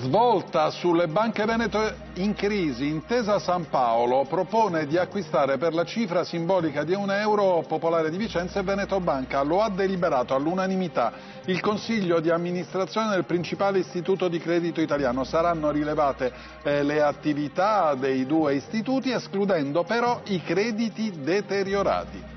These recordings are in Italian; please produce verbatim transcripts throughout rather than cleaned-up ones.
Svolta sulle banche veneto in crisi. Intesa San Paolo propone di acquistare per la cifra simbolica di un euro Popolare di Vicenza e Veneto Banca. Lo ha deliberato all'unanimità il Consiglio di amministrazione del principale istituto di credito italiano. Saranno rilevate eh, le attività dei due istituti, escludendo però i crediti deteriorati.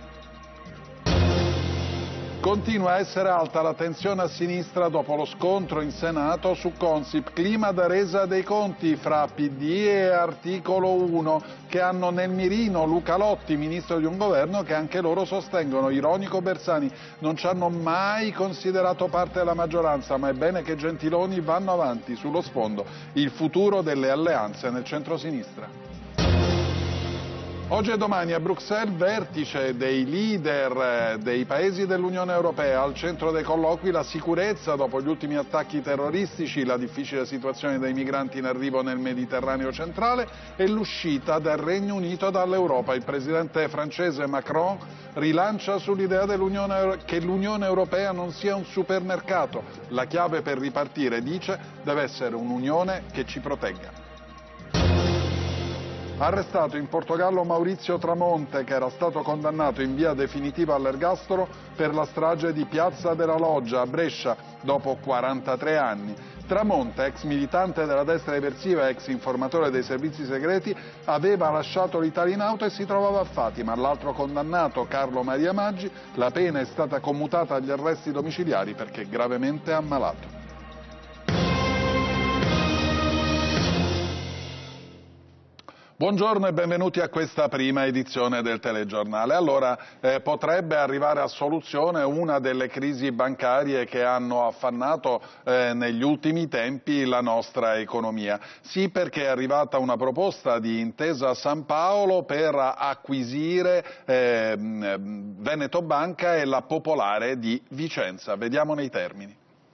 Continua a essere alta la tensione a sinistra dopo lo scontro in Senato su Consip, clima da resa dei conti fra P D e Articolo uno, che hanno nel mirino Luca Lotti, ministro di un governo che anche loro sostengono. Ironico Bersani: non ci hanno mai considerato parte della maggioranza, ma è bene che Gentiloni vanno avanti. Sullo sfondo il futuro delle alleanze nel centro-sinistra. Oggi e domani a Bruxelles vertice dei leader dei paesi dell'Unione Europea. Al centro dei colloqui la sicurezza dopo gli ultimi attacchi terroristici, la difficile situazione dei migranti in arrivo nel Mediterraneo centrale e l'uscita del Regno Unito dall'Europa. Il presidente francese Macron rilancia sull'idea dell'Unione, che l'Unione Europea non sia un supermercato. La chiave per ripartire, dice, deve essere un'Unione che ci protegga. Arrestato in Portogallo Maurizio Tramonte, che era stato condannato in via definitiva all'ergastolo per la strage di Piazza della Loggia a Brescia dopo quarantatré anni. Tramonte, ex militante della destra eversiva e ex informatore dei servizi segreti, aveva lasciato l'Italia in auto e si trovava a Fatima. L'altro condannato, Carlo Maria Maggi, la pena è stata commutata agli arresti domiciliari perché gravemente ammalato. Buongiorno e benvenuti a questa prima edizione del telegiornale. Allora, eh, potrebbe arrivare a soluzione una delle crisi bancarie che hanno affannato eh, negli ultimi tempi la nostra economia. Sì, perché è arrivata una proposta di Intesa San Paolo per acquisire eh, Veneto Banca e la Popolare di Vicenza. Vediamone i termini.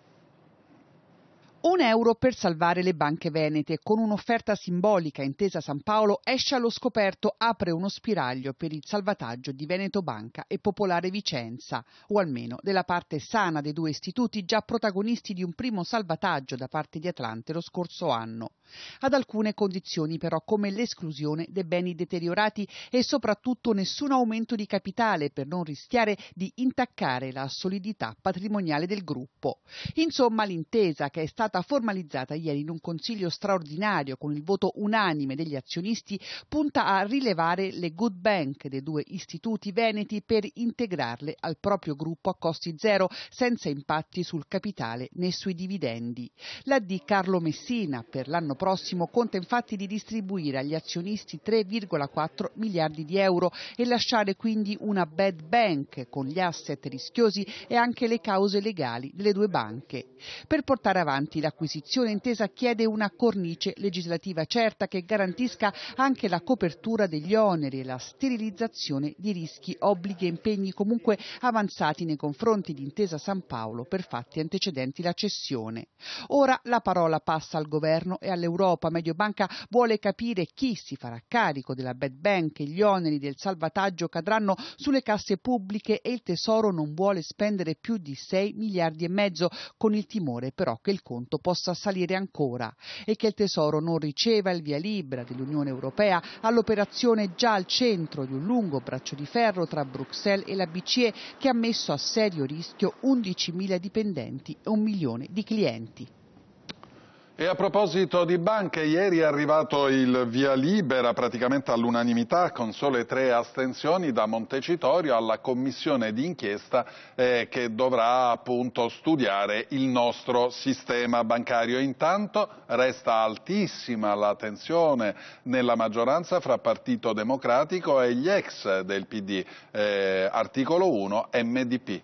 Un euro per salvare le banche venete. Con un'offerta simbolica Intesa San Paolo esce allo scoperto, apre uno spiraglio per il salvataggio di Veneto Banca e Popolare Vicenza, o almeno della parte sana dei due istituti già protagonisti di un primo salvataggio da parte di Atlante lo scorso anno. Ad alcune condizioni però, come l'esclusione dei beni deteriorati e soprattutto nessun aumento di capitale per non rischiare di intaccare la solidità patrimoniale del gruppo. Insomma, l'intesa, che è stata formalizzata ieri in un consiglio straordinario con il voto unanime degli azionisti, punta a rilevare le good bank dei due istituti veneti per integrarle al proprio gruppo a costi zero, senza impatti sul capitale né sui dividendi. La D. Carlo Messina per l'anno prossimo conta infatti di distribuire agli azionisti tre virgola quattro miliardi di euro e lasciare quindi una bad bank con gli asset rischiosi e anche le cause legali delle due banche. Per portare avanti l'acquisizione, Intesa chiede una cornice legislativa certa che garantisca anche la copertura degli oneri e la sterilizzazione di rischi, obblighi e impegni comunque avanzati nei confronti di Intesa San Paolo per fatti antecedenti la cessione. Ora la parola passa al governo e all'Europa. Mediobanca vuole capire chi si farà carico della bad bank e gli oneri del salvataggio cadranno sulle casse pubbliche e il Tesoro non vuole spendere più di sei miliardi e mezzo, con il timore però che il conto possa salire ancora e che il Tesoro non riceva il via libera dell'Unione Europea all'operazione già al centro di un lungo braccio di ferro tra Bruxelles e la B C E, che ha messo a serio rischio undicimila dipendenti e un milione di clienti. E a proposito di banche, ieri è arrivato il via libera praticamente all'unanimità, con sole tre astensioni, da Montecitorio alla commissione d'inchiesta eh, che dovrà appunto studiare il nostro sistema bancario. Intanto resta altissima la tensione nella maggioranza fra Partito Democratico e gli ex del P D, eh, Articolo uno, M D P.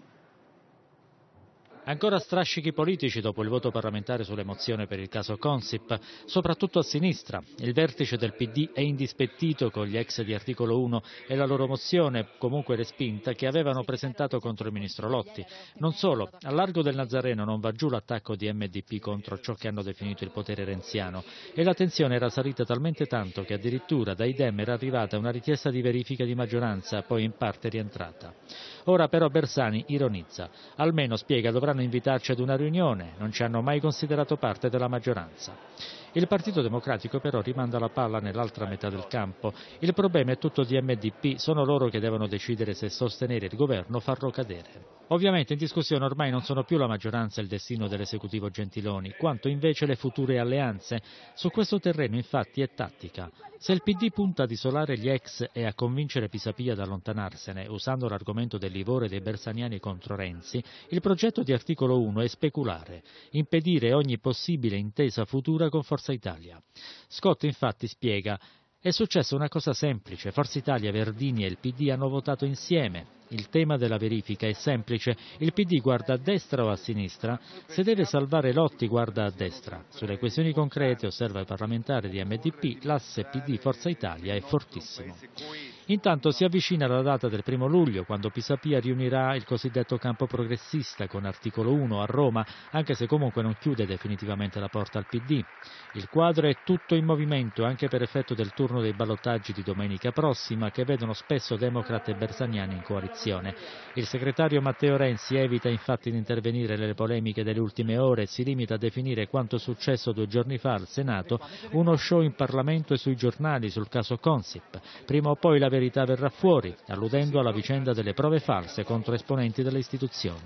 Ancora strascichi politici dopo il voto parlamentare sulle mozioni per il caso Consip, soprattutto a sinistra. Il vertice del P D è indispettito con gli ex di Articolo uno e la loro mozione, comunque respinta, che avevano presentato contro il ministro Lotti. Non solo, a largo del Nazareno non va giù l'attacco di M D P contro ciò che hanno definito il potere renziano, e la tensione era salita talmente tanto che addirittura dai Dem era arrivata una richiesta di verifica di maggioranza, poi in parte rientrata. Ora però Bersani ironizza. Almeno, spiega, dovranno invitarci ad una riunione, non ci hanno mai considerato parte della maggioranza. Il Partito Democratico però rimanda la palla nell'altra metà del campo. Il problema è tutto di M D P, sono loro che devono decidere se sostenere il governo o farlo cadere. Ovviamente in discussione ormai non sono più la maggioranza e il destino dell'esecutivo Gentiloni, quanto invece le future alleanze. Su questo terreno infatti è tattica. Se il P D punta ad isolare gli ex e a convincere Pisapia ad allontanarsene, usando l'argomento del livore dei bersaniani contro Renzi, il progetto di articolo uno è speculare, impedire ogni possibile intesa futura con Forza Italia. Scott infatti spiega: è successa una cosa semplice, Forza Italia, Verdini e il P D hanno votato insieme. Il tema della verifica è semplice, il P D guarda a destra o a sinistra? Se deve salvare Lotti guarda a destra. Sulle questioni concrete, osserva il parlamentare di M D P, l'asse P D Forza Italia è fortissimo. Intanto si avvicina la data del primo luglio, quando Pisapia riunirà il cosiddetto campo progressista con articolo uno a Roma, anche se comunque non chiude definitivamente la porta al P D. Il quadro è tutto in movimento, anche per effetto del turno dei ballottaggi di domenica prossima, che vedono spesso democrati e bersaniani in coalizione. Il segretario Matteo Renzi evita infatti di intervenire nelle polemiche delle ultime ore e si limita a definire quanto successo due giorni fa al Senato uno show in Parlamento e sui giornali sul caso Consip. Prima o poi la verità verrà fuori, alludendo alla vicenda delle prove false contro esponenti delle istituzioni.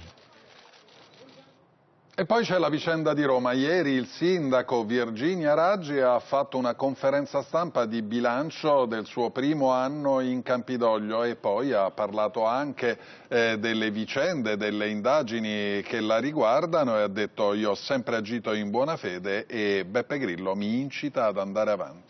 E poi c'è la vicenda di Roma. Ieri il sindaco Virginia Raggi ha fatto una conferenza stampa di bilancio del suo primo anno in Campidoglio e poi ha parlato anche eh, delle vicende, delle indagini che la riguardano e ha detto: io ho sempre agito in buona fede e Beppe Grillo mi incita ad andare avanti.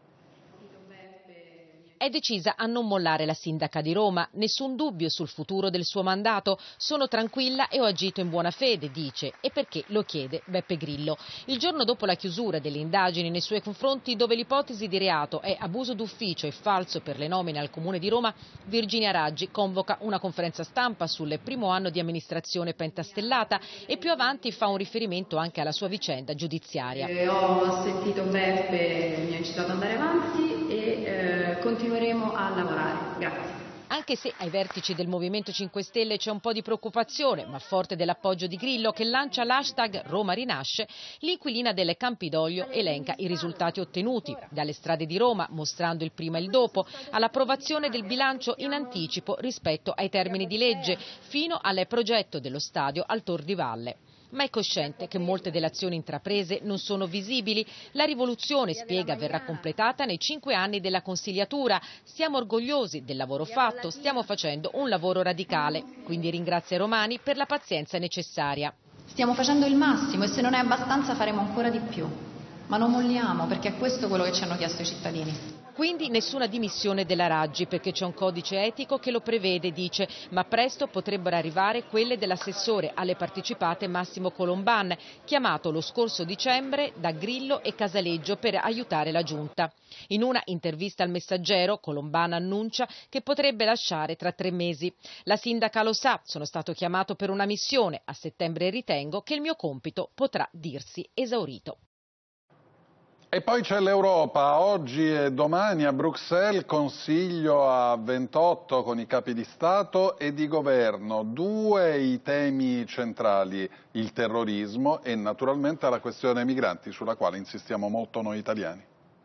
È decisa a non mollare la sindaca di Roma, nessun dubbio sul futuro del suo mandato, sono tranquilla e ho agito in buona fede, dice, e perché lo chiede Beppe Grillo. Il giorno dopo la chiusura delle indagini nei suoi confronti, dove l'ipotesi di reato è abuso d'ufficio e falso per le nomine al Comune di Roma, Virginia Raggi convoca una conferenza stampa sul primo anno di amministrazione pentastellata e più avanti fa un riferimento anche alla sua vicenda giudiziaria. Eh, ho sentito Beppe, mi ha incitato ad andare avanti e eh, continueremo a lavorare. Grazie. Anche se ai vertici del Movimento cinque Stelle c'è un po' di preoccupazione, ma forte dell'appoggio di Grillo che lancia l'hashtag Roma rinasce, l'inquilina del Campidoglio elenca i risultati ottenuti, dalle strade di Roma mostrando il prima e il dopo, all'approvazione del bilancio in anticipo rispetto ai termini di legge, fino al progetto dello stadio al Tor di Valle. Ma è cosciente che molte delle azioni intraprese non sono visibili. La rivoluzione, spiega, verrà completata nei cinque anni della consigliatura. Siamo orgogliosi del lavoro fatto, stiamo facendo un lavoro radicale. Quindi ringrazia i romani per la pazienza necessaria. Stiamo facendo il massimo e se non è abbastanza faremo ancora di più. Ma non molliamo, perché è questo quello che ci hanno chiesto i cittadini. Quindi nessuna dimissione della Raggi, perché c'è un codice etico che lo prevede, dice, ma presto potrebbero arrivare quelle dell'assessore alle partecipate Massimo Colomban, chiamato lo scorso dicembre da Grillo e Casaleggio per aiutare la Giunta. In una intervista al Messaggero, Colomban annuncia che potrebbe lasciare tra tre mesi. La sindaca lo sa, sono stato chiamato per una missione, a settembre ritengo che il mio compito potrà dirsi esaurito. E poi c'è l'Europa, oggi e domani a Bruxelles, Consiglio a ventotto con i capi di Stato e di Governo, due i temi centrali, il terrorismo e naturalmente la questione migranti, sulla quale insistiamo molto noi italiani.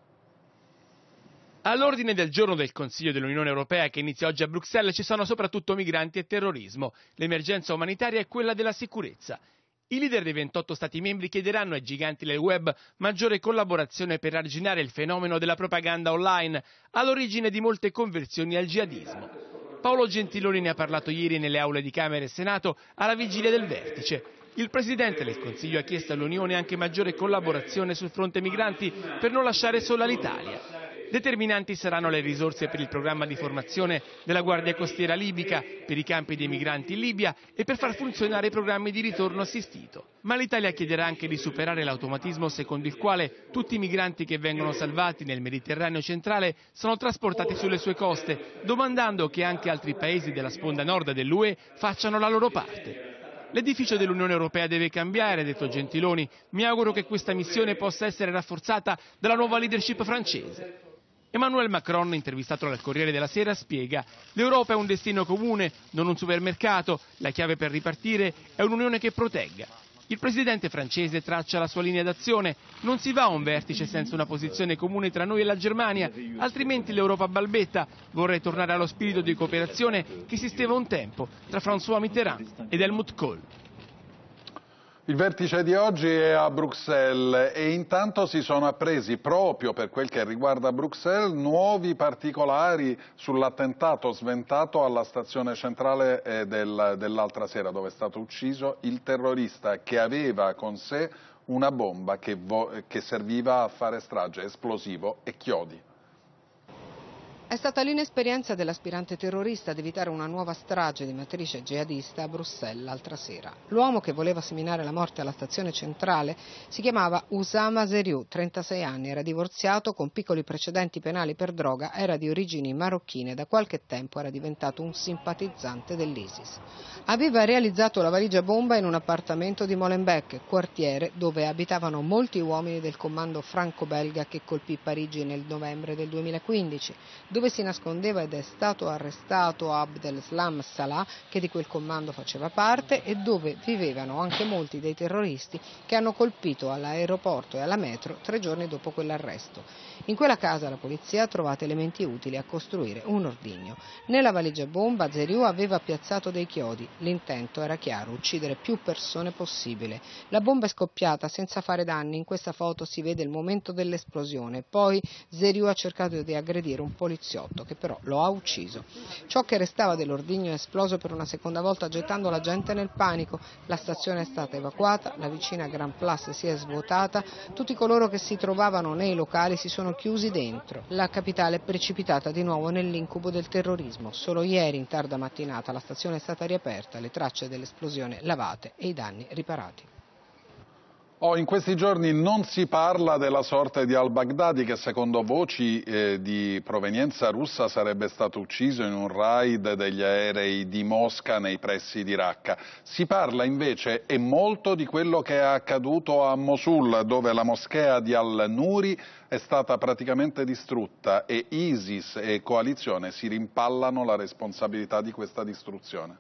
All'ordine del giorno del Consiglio dell'Unione Europea che inizia oggi a Bruxelles ci sono soprattutto migranti e terrorismo, l'emergenza umanitaria è quella della sicurezza. I leader dei ventotto Stati membri chiederanno ai giganti del web maggiore collaborazione per arginare il fenomeno della propaganda online, all'origine di molte conversioni al jihadismo. Paolo Gentiloni ne ha parlato ieri nelle aule di Camera e Senato alla vigilia del vertice. Il Presidente del Consiglio ha chiesto all'Unione anche maggiore collaborazione sul fronte migranti per non lasciare sola l'Italia. Determinanti saranno le risorse per il programma di formazione della Guardia Costiera libica, per i campi dei migranti in Libia e per far funzionare i programmi di ritorno assistito. Ma l'Italia chiederà anche di superare l'automatismo secondo il quale tutti i migranti che vengono salvati nel Mediterraneo centrale sono trasportati sulle sue coste, domandando che anche altri paesi della sponda nord dell'U E facciano la loro parte. L'edificio dell'Unione Europea deve cambiare, ha detto Gentiloni. Mi auguro che questa missione possa essere rafforzata dalla nuova leadership francese. Emmanuel Macron, intervistato dal Corriere della Sera, spiega: l'Europa è un destino comune, non un supermercato, la chiave per ripartire è un'unione che protegga. Il presidente francese traccia la sua linea d'azione: non si va a un vertice senza una posizione comune tra noi e la Germania, altrimenti l'Europa balbetta. Vorrei tornare allo spirito di cooperazione che esisteva un tempo tra François Mitterrand ed Helmut Kohl. Il vertice di oggi è a Bruxelles e intanto si sono appresi, proprio per quel che riguarda Bruxelles, nuovi particolari sull'attentato sventato alla stazione centrale del, dell'altra sera, dove è stato ucciso il terrorista che aveva con sé una bomba che, che serviva a fare strage, esplosivo e chiodi. È stata l'inesperienza dell'aspirante terrorista ad evitare una nuova strage di matrice jihadista a Bruxelles l'altra sera. L'uomo che voleva seminare la morte alla stazione centrale si chiamava Oussama Zeriou, trentasei anni, era divorziato, con piccoli precedenti penali per droga, era di origini marocchine e da qualche tempo era diventato un simpatizzante dell'ISIS. Aveva realizzato la valigia bomba in un appartamento di Molenbeek, quartiere dove abitavano molti uomini del comando franco-belga che colpì Parigi nel novembre del duemilaquindici, dove si nascondeva ed è stato arrestato Abdeslam Salah, che di quel comando faceva parte, e dove vivevano anche molti dei terroristi che hanno colpito all'aeroporto e alla metro tre giorni dopo quell'arresto. In quella casa la polizia ha trovato elementi utili a costruire un ordigno. Nella valigia bomba Zeriou aveva piazzato dei chiodi. L'intento era chiaro: uccidere più persone possibile. La bomba è scoppiata senza fare danni. In questa foto si vede il momento dell'esplosione. Poi Zeriou ha cercato di aggredire un poliziotto che però lo ha ucciso. Ciò che restava dell'ordigno è esploso per una seconda volta, gettando la gente nel panico. La stazione è stata evacuata, la vicina Grand Place si è svuotata, tutti coloro che si trovavano nei locali si sono chiusi dentro. La capitale è precipitata di nuovo nell'incubo del terrorismo. Solo ieri in tarda mattinata la stazione è stata riaperta, le tracce dell'esplosione lavate e i danni riparati. Oh, in questi giorni non si parla della sorte di al-Baghdadi, che secondo voci eh, di provenienza russa sarebbe stato ucciso in un raid degli aerei di Mosca nei pressi di Raqqa. Si parla invece e molto di quello che è accaduto a Mosul, dove la moschea di al-Nuri è stata praticamente distrutta e ISIS e coalizione si rimpallano la responsabilità di questa distruzione.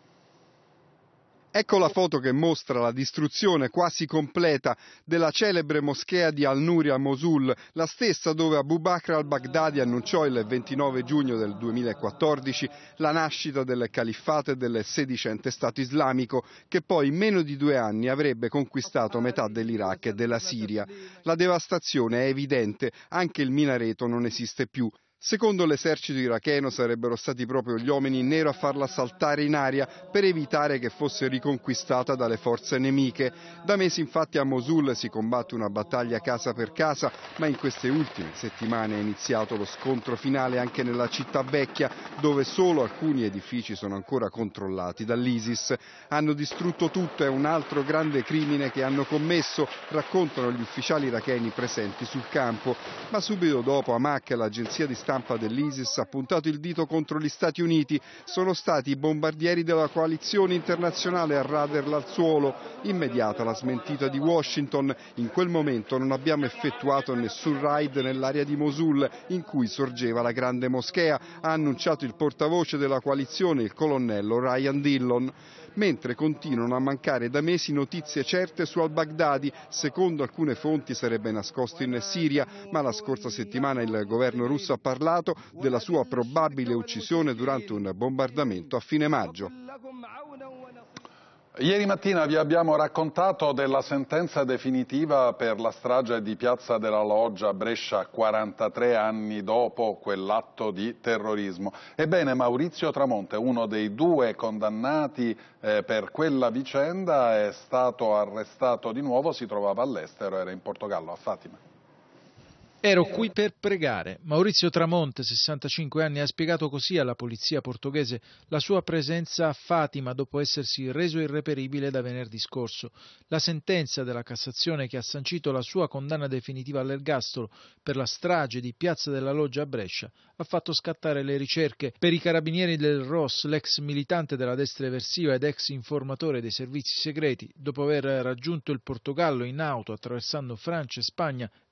Ecco la foto che mostra la distruzione quasi completa della celebre moschea di al-Nuri a Mosul, la stessa dove Abu Bakr al-Baghdadi annunciò il ventinove giugno del duemilaquattordici la nascita del califfato e del sedicente Stato islamico, che poi in meno di due anni avrebbe conquistato metà dell'Iraq e della Siria. La devastazione è evidente, anche il minareto non esiste più. Secondo l'esercito iracheno sarebbero stati proprio gli uomini in nero a farla saltare in aria per evitare che fosse riconquistata dalle forze nemiche. Da mesi infatti a Mosul si combatte una battaglia casa per casa, ma in queste ultime settimane è iniziato lo scontro finale anche nella città vecchia, dove solo alcuni edifici sono ancora controllati dall'ISIS. Hanno distrutto tutto, è un altro grande crimine che hanno commesso, raccontano gli ufficiali iracheni presenti sul campo. Ma subito dopo Amaq, l'agenzia di stampa dell'ISIS, ha puntato il dito contro gli Stati Uniti. Sono stati i bombardieri della coalizione internazionale a raderla al suolo. Immediata la smentita di Washington: in quel momento non abbiamo effettuato nessun raid nell'area di Mosul in cui sorgeva la grande moschea, ha annunciato il portavoce della coalizione, il colonnello Ryan Dillon. Mentre continuano a mancare da mesi notizie certe su al-Baghdadi. Secondo alcune fonti sarebbe nascosto in Siria, ma la scorsa settimana il governo russo ha parlato della sua probabile uccisione durante un bombardamento a fine maggio. Ieri mattina vi abbiamo raccontato della sentenza definitiva per la strage di Piazza della Loggia a Brescia, quarantatré anni dopo quell'atto di terrorismo. Ebbene, Maurizio Tramonte, uno dei due condannati eh, per quella vicenda, è stato arrestato di nuovo, si trovava all'estero, era in Portogallo, a Fatima. Ero qui per pregare. Maurizio Tramonte, sessantacinque anni, ha spiegato così alla polizia portoghese la sua presenza a Fatima dopo essersi reso irreperibile da venerdì scorso. La sentenza della Cassazione che ha sancito la sua condanna definitiva all'ergastolo per la strage di Piazza della Loggia a Brescia ha fatto scattare le ricerche per i carabinieri del R O S, l'ex militante della destra eversiva ed ex informatore dei servizi segreti, dopo aver raggiunto il Portogallo in auto attraversando Francia e Spagna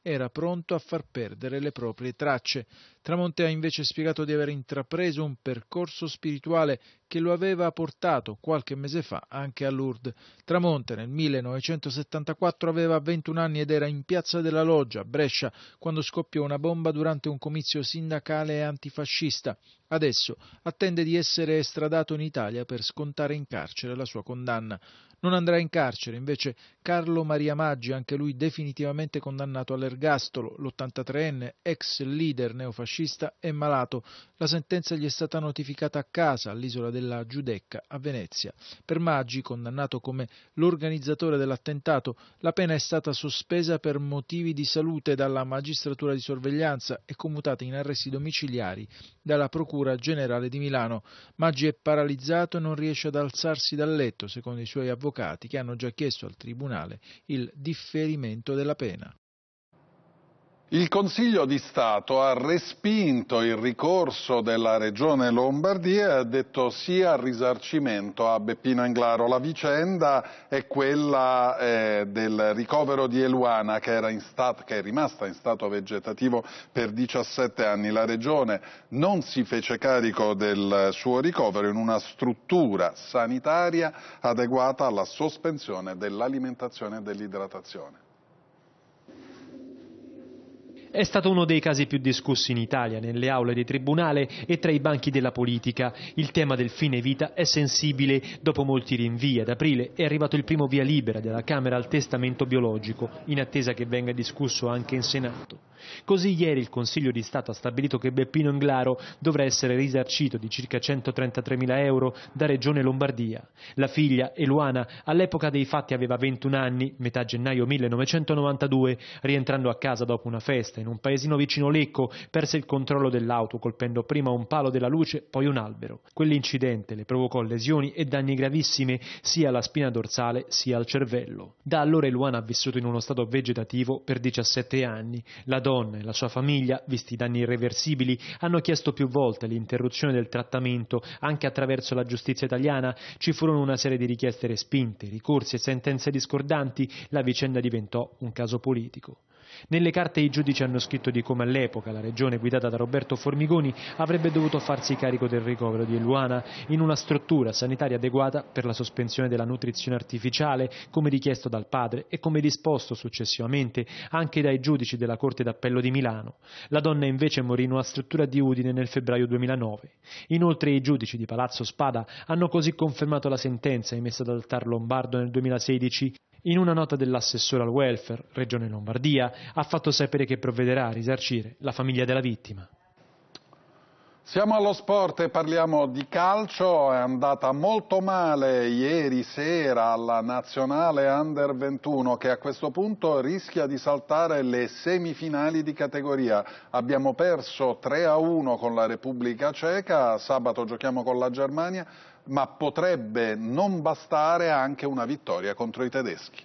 era pronto a far perdere le proprie tracce. Tramonte ha invece spiegato di aver intrapreso un percorso spirituale che lo aveva portato qualche mese fa anche a Lourdes. Tramonte nel millenovecentosettantaquattro aveva ventuno anni ed era in Piazza della Loggia, a Brescia, quando scoppiò una bomba durante un comizio sindacale e antifascista. Adesso attende di essere estradato in Italia per scontare in carcere la sua condanna. Non andrà in carcere invece Carlo Maria Maggi, anche lui definitivamente condannato all'ergastolo. l'ottantatreenne, ex leader neofascista, è malato. La sentenza gli è stata notificata a casa, all'isola della Giudecca, a Venezia. Per Maggi, condannato come l'organizzatore dell'attentato, la pena è stata sospesa per motivi di salute dalla magistratura di sorveglianza e commutata in arresti domiciliari dalla Procura Generale di Milano. Maggi è paralizzato e non riesce ad alzarsi dal letto, secondo i suoi avvocati, che hanno già chiesto al Tribunale il differimento della pena. Il Consiglio di Stato ha respinto il ricorso della Regione Lombardia e ha detto sì al risarcimento a Beppino Englaro. La vicenda è quella eh, del ricovero di Eluana, che, era in stato, che è rimasta in stato vegetativo per diciassette anni. La Regione non si fece carico del suo ricovero in una struttura sanitaria adeguata alla sospensione dell'alimentazione e dell'idratazione. È stato uno dei casi più discussi in Italia, nelle aule di tribunale e tra i banchi della politica. Il tema del fine vita è sensibile. Dopo molti rinvii, ad aprile è arrivato il primo via libera della Camera al testamento biologico, in attesa che venga discusso anche in Senato. Così ieri il Consiglio di Stato ha stabilito che Beppino Englaro dovrà essere risarcito di circa centotrentatremila euro da Regione Lombardia. La figlia, Eluana, all'epoca dei fatti aveva ventuno anni, metà gennaio millenovecentonovantadue, rientrando a casa dopo una festa in un paesino vicino Lecco, perse il controllo dell'auto colpendo prima un palo della luce, poi un albero. Quell'incidente le provocò lesioni e danni gravissimi sia alla spina dorsale sia al cervello. Da allora Eluana ha vissuto in uno stato vegetativo per diciassette anni. La donna e la sua famiglia, visti i danni irreversibili, hanno chiesto più volte l'interruzione del trattamento anche attraverso la giustizia italiana. Ci furono una serie di richieste respinte, ricorsi e sentenze discordanti. La vicenda diventò un caso politico. Nelle carte i giudici hanno scritto di come all'epoca la regione guidata da Roberto Formigoni avrebbe dovuto farsi carico del ricovero di Eluana in una struttura sanitaria adeguata per la sospensione della nutrizione artificiale, come richiesto dal padre e come disposto successivamente anche dai giudici della Corte d'Appello di Milano. La donna invece morì in una struttura di Udine nel febbraio duemilanove. Inoltre i giudici di Palazzo Spada hanno così confermato la sentenza emessa dal T A R Lombardo nel duemilasedici. In una nota dell'assessore al welfare, Regione Lombardia, ha fatto sapere che provvederà a risarcire la famiglia della vittima. Siamo allo sport e parliamo di calcio. È andata molto male ieri sera alla nazionale under ventuno, che a questo punto rischia di saltare le semifinali di categoria. Abbiamo perso tre a uno con la Repubblica Ceca, sabato giochiamo con la Germania, ma potrebbe non bastare anche una vittoria contro i tedeschi.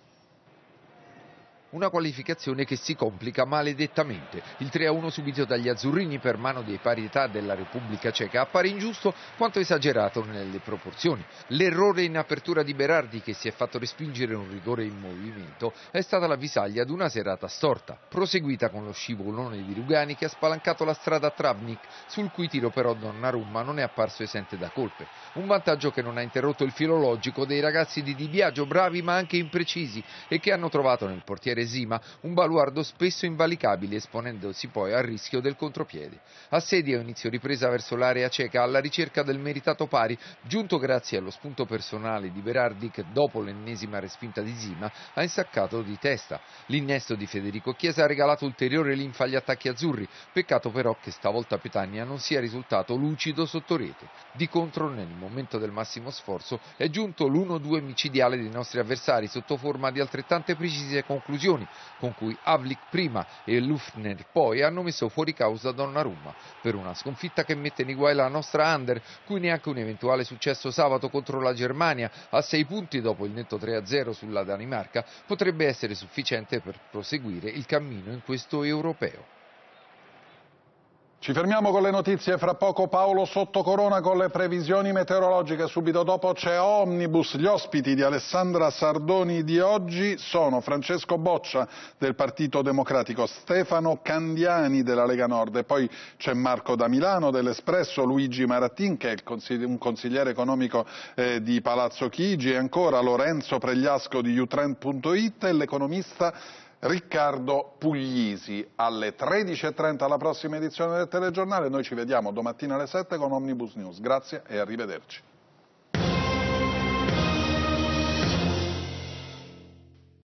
Una qualificazione che si complica maledettamente. Il tre a uno subito dagli azzurrini per mano dei parità della Repubblica Ceca appare ingiusto quanto esagerato nelle proporzioni. L'errore in apertura di Berardi, che si è fatto respingere un rigore in movimento, è stata l'avvisaglia ad una serata storta, proseguita con lo scivolone di Rugani che ha spalancato la strada a Travnik, sul cui tiro però Donnarumma non è apparso esente da colpe. Un vantaggio che non ha interrotto il filo logico dei ragazzi di Di Biagio, bravi ma anche imprecisi, e che hanno trovato nel portiere Sima un baluardo spesso invalicabile, esponendosi poi al rischio del contropiede. Assedio inizio ripresa verso l'area ceca alla ricerca del meritato pari, giunto grazie allo spunto personale di Berardi che dopo l'ennesima respinta di Sima ha insaccato di testa. L'innesto di Federico Chiesa ha regalato ulteriore linfa agli attacchi azzurri, peccato però che stavolta Petagna non sia risultato lucido sotto rete. Di contro, nel momento del massimo sforzo, è giunto l'uno due micidiale dei nostri avversari sotto forma di altrettante precise conclusioni, con cui Havlik prima e Lufner poi hanno messo fuori causa Donnarumma, per una sconfitta che mette in guai la nostra under, cui neanche un eventuale successo sabato contro la Germania, a sei punti dopo il netto tre a zero sulla Danimarca, potrebbe essere sufficiente per proseguire il cammino in questo europeo. Ci fermiamo con le notizie, fra poco Paolo Sottocorona con le previsioni meteorologiche, subito dopo c'è Omnibus. Gli ospiti di Alessandra Sardoni di oggi sono Francesco Boccia del Partito Democratico, Stefano Candiani della Lega Nord e poi c'è Marco da Milano dell'Espresso, Luigi Marattin che è un consigliere economico eh, di Palazzo Chigi e ancora Lorenzo Pregliasco di utrend punto it e l'economista Riccardo Puglisi. Alle tredici e trenta alla prossima edizione del telegiornale, noi ci vediamo domattina alle sette con Omnibus News. Grazie e arrivederci.